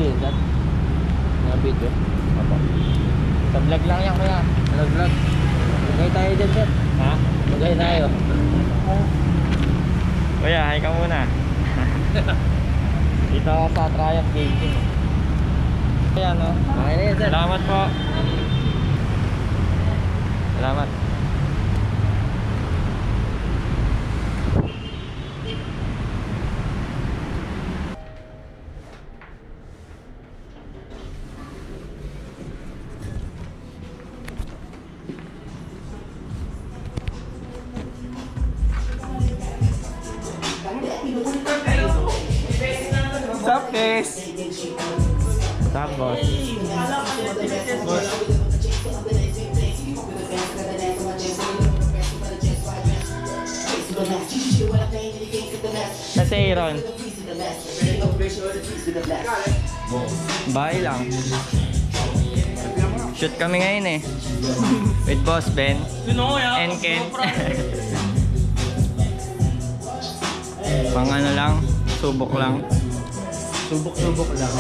din yan. Mga video. Apo. Sa vlog lang yan kuya. Vlog. Magay tayo dyan sir. Ha? Magay tayo. Kuya, hi ka muna. Dito ako sa Triumph Gaming. Ayan o. Okay na yan sir. Salamat po. Salamat. What's up, guys? What's up, boss? Kasi Aaron. Bye lang. Shoot kami ngayon eh. With Boss Ben and Ken. Pang ano lang, subok lang. Subok lang.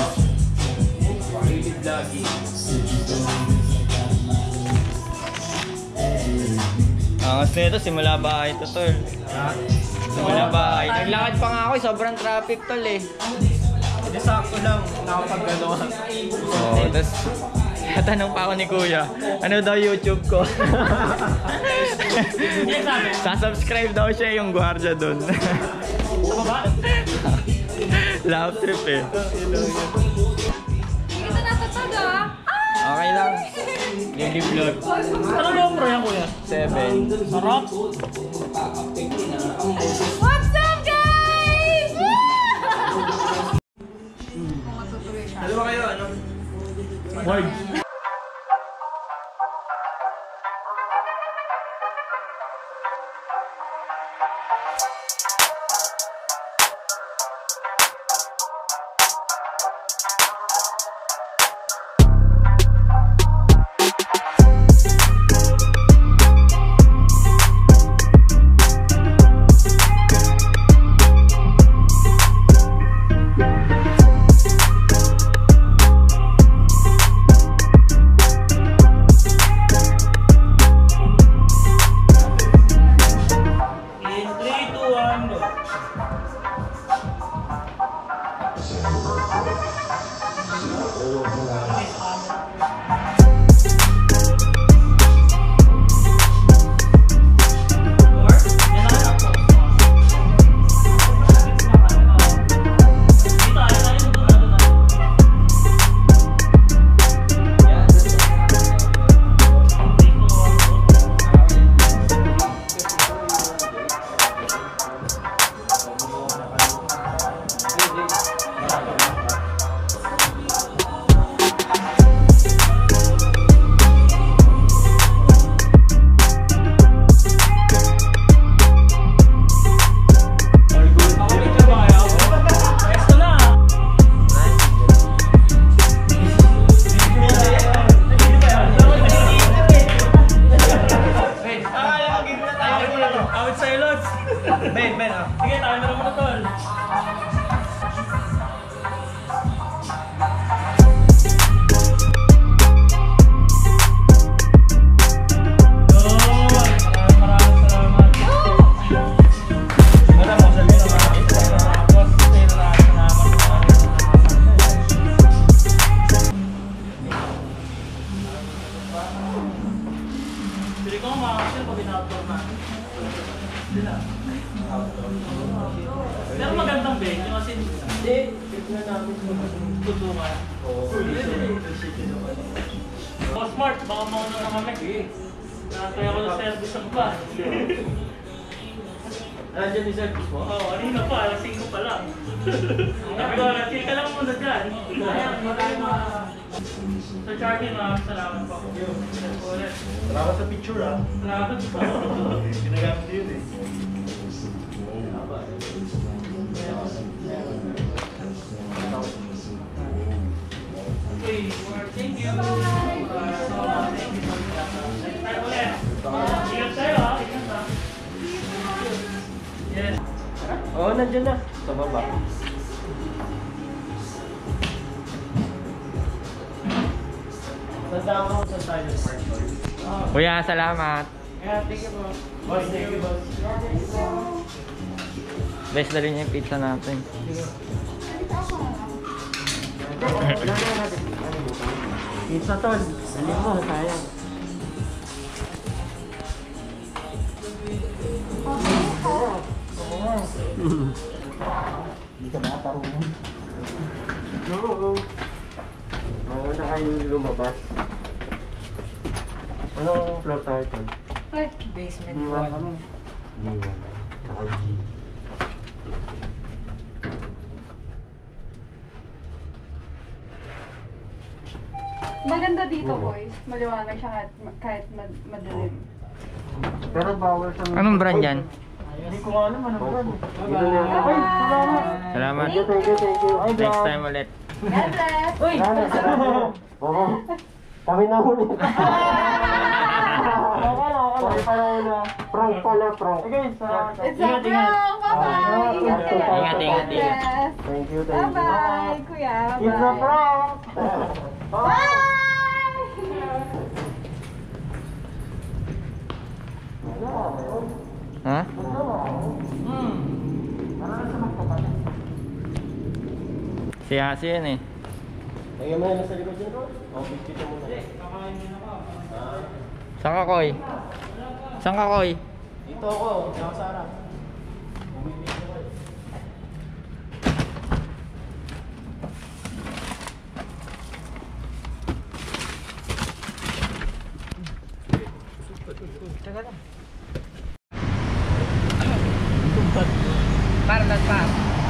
Ang gusto nito, simula bahay to tol. Simula bahay. Naglakad pa nga ako, sobrang traffic tol eh. Hindi sakto lang. Nakapag-ganoa. Oo, tapos tatanong pa ako ni Kuya, ano daw YouTube ko? Sasubscribe daw siya yung gwardiya dun. Love trip eh. Ito natatag ah! Okay lang. Daily vlog. Ano ba ang pro yan kuya? 7. Sarap. What's up guys? Ano ba kayo? Ano? Word. Pero magandang venue kasi hindi, na namin tutungan. Oh, smart, baka mauna na kami. Nakataya ko ng service ang ba. Nandiyan yung service mo? Oo, kanina pa, alas 5 pa lang. Sabi ko, alas 5 ka lang muna dyan. So Charlie, salamat po. Salamat sa picture ah. Salamat po. Ginagamit yun eh. Okay, thank you. Thank you. Next time ulit. Ingat tayo ha. Ingat ha. Yes. Oo, nandiyan na. Sa baba. Kasama ko sa Silent Park. Kuya, salamat. Kaya, thank you po. Boss, thank you, boss. Best na rin yung pizza natin. Pizza tol. Dali mo, sayang. Hindi ka makatarungan. Oo. Oo na kayo lumabas. Anong floor tayo tol? Ay, basement D1 1. kami. D1. Saka G. Maganda dito, boys. Maliwanag siya kahit madilim. Pero bawal sa... Anong brand yan? Hindi ko alam anong brand. Salamat. Thank you. Ay, Next time ulit. God bless! Uy! Oo. Kami na huli. Kami pala huli. Prank pala, prank. It's a prank! Bye-bye! Ingat kayo. Ingat. God bless. Thank you. Bye-bye, kuya. It's a Bye! prank! Bye! Ha? Si Hasi yan eh. Lagyan mo na sa likod dyan, bro. Office kita muna. Saan ka, Koy? Saan ka, Koy? Dito ako, saka Sarah. Para lang pa.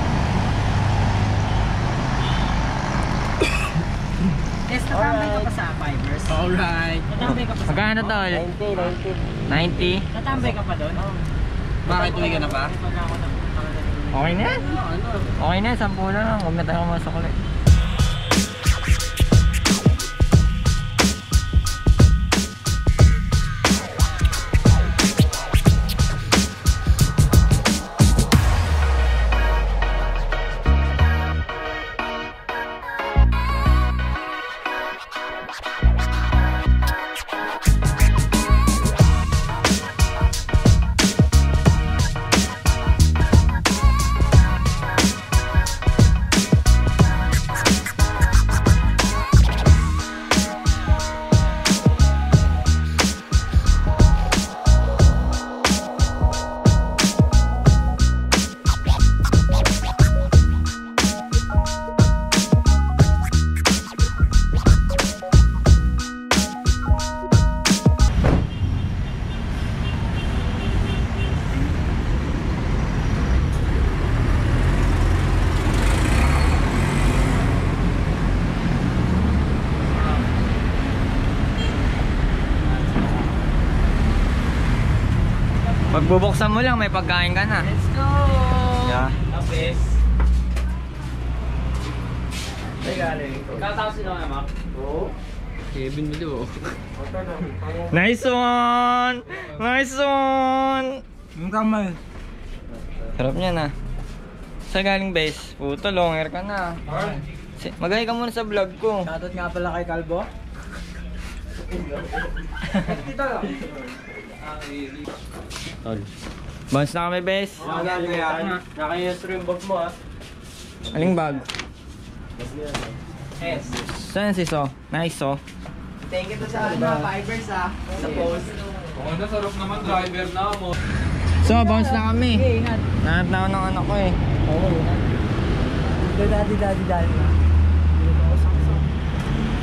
Yes, natambay ka pa sa Fibers. Alright. Natambay ka pa sa... Magkano tol? 90? 90? Natambay ka pa doon? Bakit uwi ka na pa? Okay na yan. Okay na yan, 10 na lang. Huwag na tayo masok ulit. Pagbubuksan mo lang, may pagkain ka na. Let's go! Yeah. Lapis. Ay, galing. Kakao sino nga, Mac? Oo. Kevin Milo. Nice one! Nice one! Ang kamay. Sarap niya na. Sa galing base, puto, longer ka na. Magay ka muna sa vlog ko. Shoutout nga pala kay Calvo. Tol. Bounce na kami, base. Naka-stream bag mo ah. Aling bag? Yes. Saan si So? Nice So. Thank you to sa Fibers sa post. So, bounce na kami. Okay, ingat. Nahanap na ako ng anak ko eh. Oo. Daddy na.